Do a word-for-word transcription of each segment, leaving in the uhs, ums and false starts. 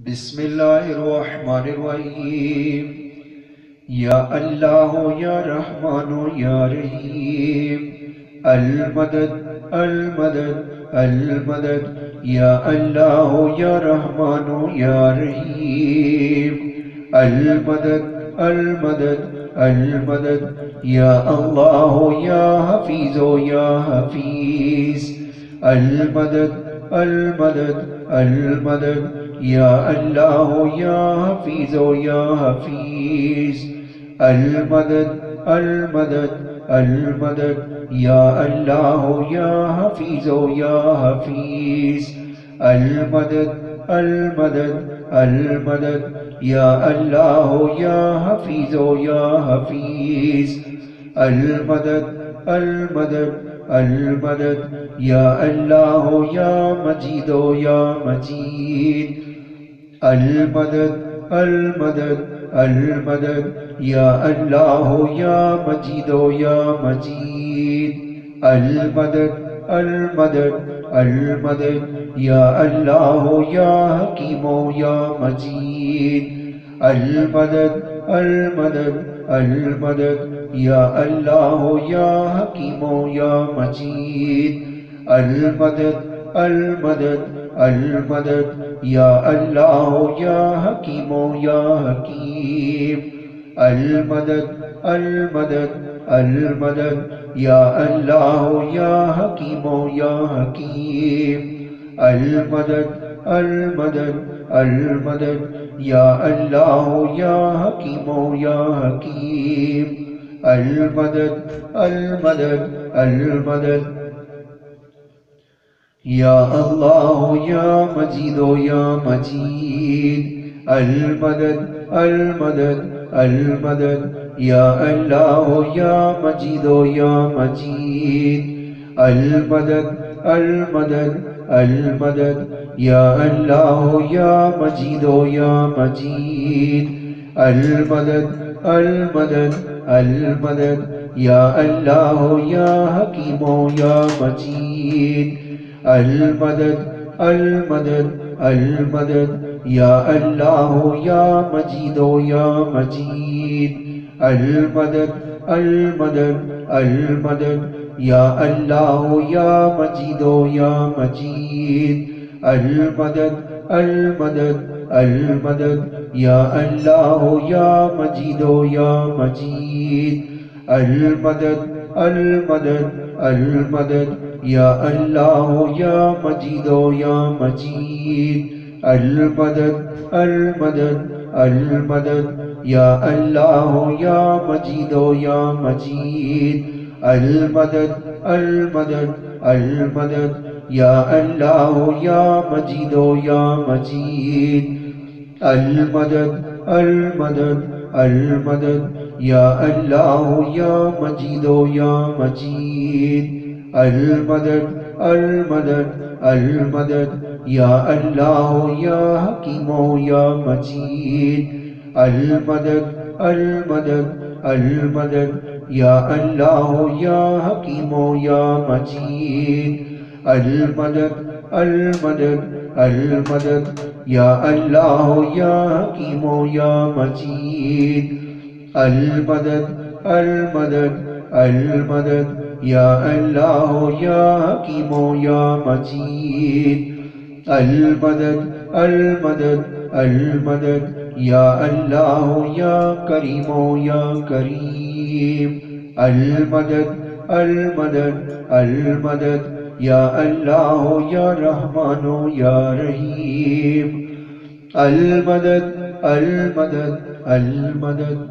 بسم اللہ الرحمن الرحیم یا اللہ یا رحمان یا رحیم المدد المدد المدد یا اللہ یا رحمان یا رحیم المدد المدد المدد یا اللہ یا حفیظ یا حفیظ المدد المدد المدد یا اللہ یا حفیظ یا حفیظ المدد المدد المدد یا اللہ یا حفیظ یا حفیظ المدد المدد المدد یا اللہ یا حفیظ یا حفیظ المدد المدد المدد یا اللہ یا مجید یا مجید المدد المدد المدد یا اللہ یا مجید یا مجید المدد المدد المدد یا اللہ یا حکیم یا مجید المدد المدد المدد یا اللہ یا حکیم یا مجید المدد المدد المدد یا اللہ یا حکیم یا حکیم المدد المدد المدد یا اللہ یا حکیم یا حکیم المدد المدد المدد یا اللہ یا حکیم یا حکیم المدد المدد المدد یا اللہ یا مجید یا مجید المدد المدد المدد یا اللہ یا مجید یا مجید المدد المدد المدد یا اللہ یا مجید یا مجید المدد المدد المدد یا اللہ یا حکیم یا مجید المدد المدد المدد یا اللہ یا مجید یا مجید المدد المدد المدد یا اللہ یا مجید یا مجید المدد المدد المدد یا اللہ یا مجید یا مجید المدد المدد المدد یا اللہ یا مجید یا مجید المدد المدد المدد یا اللہ یا مجید یا مجید المدد المدد المدد یا اللہ یا مجید یا مجید المدد المدد المدد یا اللہ یا مجید یا مجید المدد المدد المدد یا اللہ یا حکیم یا مجید المدد المدد المدد یا اللہ یا حکیم یا مجید المدد المدد المدد یا اللہ یا حکیم یا مجید المدد المدد المدد یا اللہ یا حکیم یا مجید المدد المدد المدد یا اللہ یا کریم یا کریم المدد المدد المدد یا اللہ یا رحمان یا رحیم المدد المدد المدد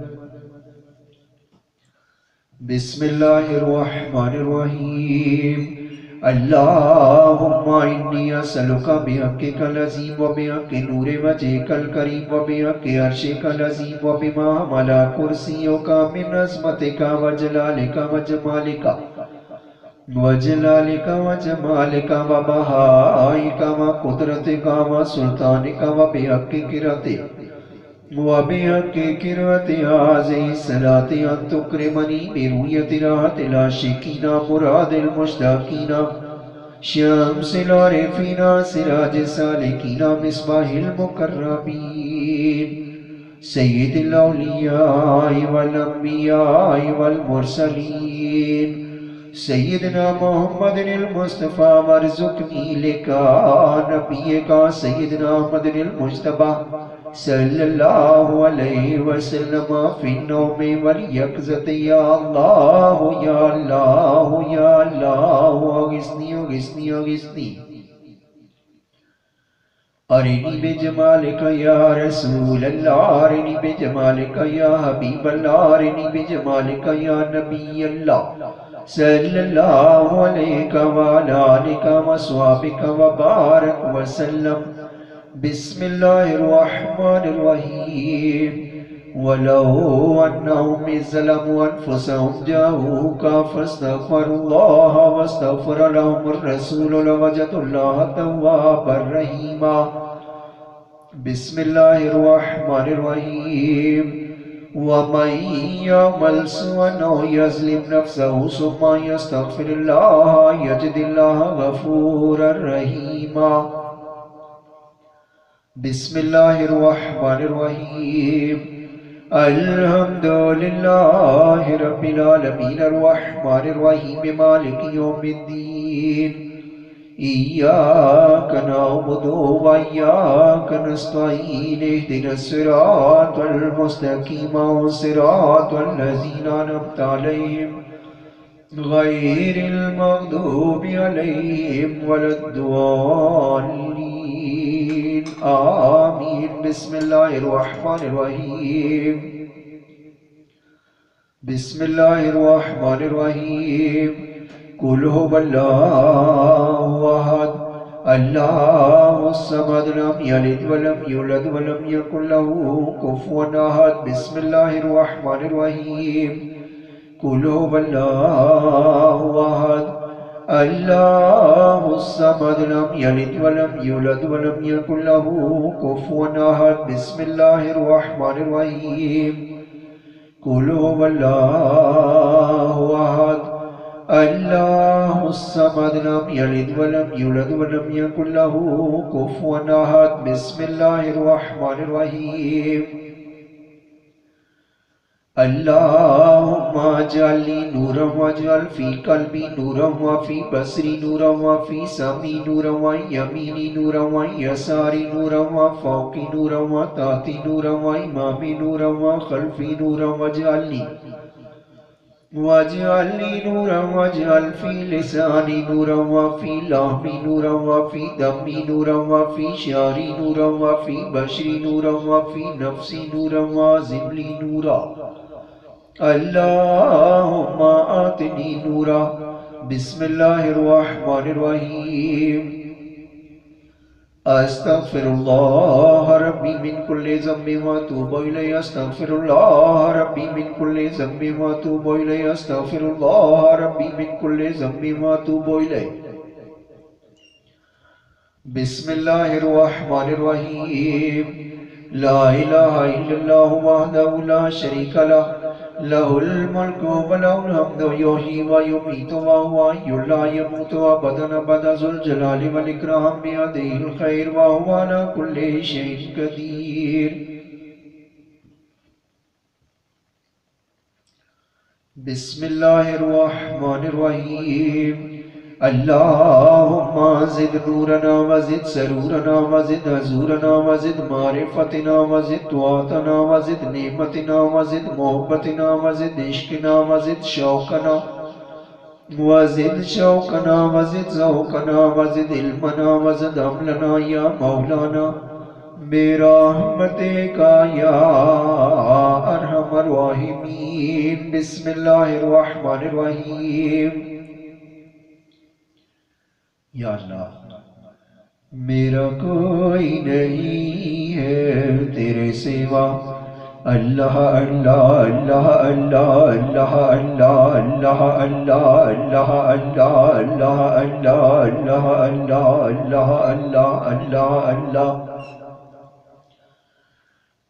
بسم اللہ الرحمن الرحیم اللہم انی اسألک بحقک العظیم و بحق نور وجہک الکریم و بحق عرشک العظیم و بما حمل کرسیک من عظمتک و جلالک و جمالک و جلالک و جمالک و بہائک و قدرتک و سلطانک و بحق قرتک وَبِحَقِّ كِرْوَةِ هَذِهِ الصَّلَاةِ أَن تُكْرِمَنِي بِرُؤْيَةِ رَحْمَةِ الْعَاشِقِينَ مُرَادِ الْمُشْتَاقِينَ شمس العارفین سراج السالکین مصباح المقربین سید الاولیاء والانبیاء والمرسلین سیدنا محمد المصطفیٰ وارزقنی لکا نبی کا سیدنا محمد المجتبی صلی اللہ علیہ وسلم فی النوم والیقظۃ یا اللہ یا اللہ یا اللہ اغثنی اغثنی اغثنی ارنی بجمالک یا رسول اللہ ارنی بجمالک یا حبیب اللہ ارنی بجمالک یا نبی اللہ صلی اللہ علیہ وعلی آلہ وصحبہ وبارک وسلم بسم اللہ الرحمن الرحیم وَلَوْ أَنَّهُمْ إِذْ ظَلَمُوا أَنفُسَهُمْ جَاءُوكَ فَاسْتَغْفَرُوا اللَّهَ وَاسْتَغْفَرَ لَهُمُ الرَّسُولُ لَوَجَدُوا اللَّهَ تَوَّابًا رَحِيمًا بسم اللہ الرحمن الرحیم وَمَنْ يَعْمَلْ سُوءًا أَوْ يَظْلِمْ نَفْسَهُ ثُمَّ يَسْتَغْفِرِ اللَّهَ يَجِدِ اللَّهَ غَفُورًا رَحِيمًا بسم اللہ الرحمن الرحیم الحمد للہ رب العالمین الرحمن الرحیم مالک یوم الدین ایاک نعبد و ایاک نستعین اہدنا الصراط المستقیم صراط الذین انعمت علیہم غیر المغضوب علیہم ولا الضالین آمین بسم اللہ الرحمن الرحیم بسم اللہ الرحمن الرحیم قل هو اللہ احد اللہ الصمد لم یلد ولم یولد ولم یکن له کفوا احد بسم اللہ الرحمن الرحیم قل هو اللہ احد اللہ الصمد لم یلد ولم یولد ولم یکن له کفوا احد بسم اللہ الرحمن الرحیم قل هو اللہ احد اللہ الصمد لم یلد ولم یولد ولم یکن له کفوا احد بسم اللہ الرحمن الرحیم اللہم اجعل لی نورا واجعل فی قلبی نورا وفی بصری نورا وفی سمعی نورا ویمینی نورا ویساری نورا وفوقی نورا وتحتی نورا وامامی نورا وخلفی نورا واجعل لی واجعل لی نورا واجعل فی لسانی نورا وفی لحمی نورا وفی دمی نورا وفی شعری نورا وفی بشری نورا وفی نفسی نورا وازم لی نورا اللہم آتنی نورا بسم اللہ الرحمن الرحیم استغفر اللہ ربی من کل ذنب واتوب الیہ استغفر اللہ ربی من کل ذنب واتوب الیہ استغفر اللہ ربی من کل ذنب واتوب الیہ بسم اللہ الرحمن الرحیم لا الہ الا اللہ وحدہ لا شریک لہ لہ الملک ولہ الحمد یحیی ویمیت وہو حی لا یموت ابدا ابدا ذو الجلال والاکرام بیدہ الخیر وہو علی کل شیء قدیر بسم اللہ الرحمن الرحیم اللہم زد نورنا وزد سرورنا وزد حضورنا وزد معرفتنا وزد طاعتنا وزد نعمتنا وزد محبتنا وزد عشقنا وزد شوقنا وزد شوقنا وزد ذوقنا وزد علمنا وزد عملنا یا مولانا برحمتک یا ارحم الراحمین بسم اللہ الرحمن الرحیم یا اللہ میرا کوئی نہیں ہے تیرے سوا اللہ اللہ اللہ اللہ اللہ اللہ اللہ اللہ اللہ اللہ اللہ اللہ اللہ اللہ اللہ اللہ اللہ اللہ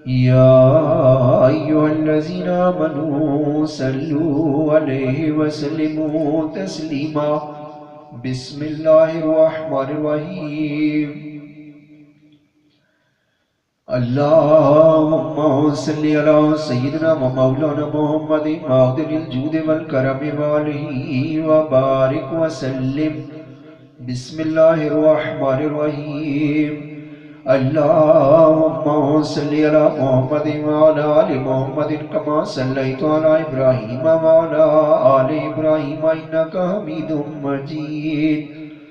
يا أيها الذين آمنوا صلوا عليه وسلموا تسليما بسم الله الرحمن الرحيم اللهم صل على سيدنا ومولانا محمد معدن الجود والكرم وآله وبارك وسلم بسم الله الرحمن الرحيم اللهم صل على محمد وعلى آل محمد كما صليت على إبراهيم وعلى آل إبراهيم إنك حميد مجيد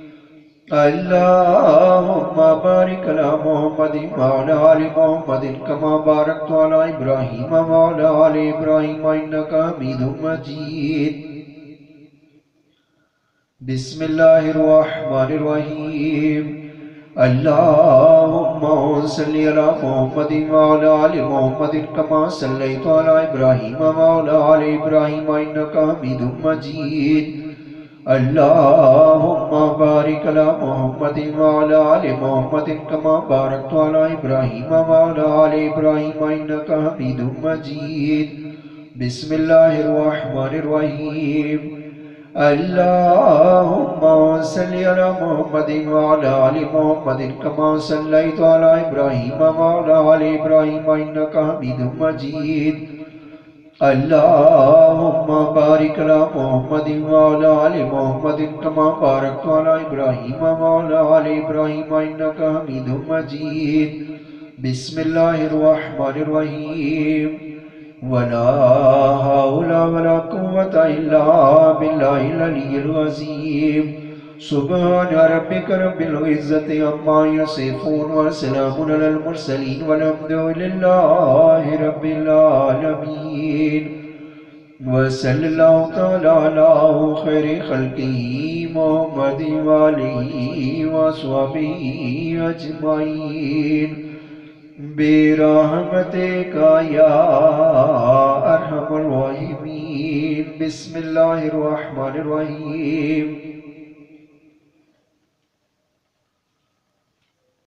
اللهم بارك على محمد وعلى آل محمد كما باركت على إبراهيم وعلى آل إبراهيم إنك حميد مجيد بسم الله الرحمن الرحيم اللهم صل على محمد وعلى آل محمد كما صليت على إبراهيم وعلى آل إبراهيم إنك حميد مجيد اللهم بارك على محمد وعلى آل محمد كما باركت على إبراهيم وعلى آل إبراهيم إنك حميد مجيد بسم الله الرحمن الرحيم اللهم صل على محمد وعلى آل محمد كما صليت على إبراهيم وعلى آل إبراهيم إنك حميد مجيد اللهم بارك على محمد وعلى آل محمد كما باركت على إبراهيم وعلى آل إبراهيم إنك حميد مجيد بسم الله الرحمن الرحيم ولا حول ولا قوة إلا بالله العلي العظيم سبحان ربك رب العزة عما يصفون وسلام على المرسلين والحمد لله رب العالمين وصلى الله تعالى على خير خلقه محمد وآله وصحبه أجمعين برحمتك يا أرحم الراحمين بسم الله الرحمن الرحيم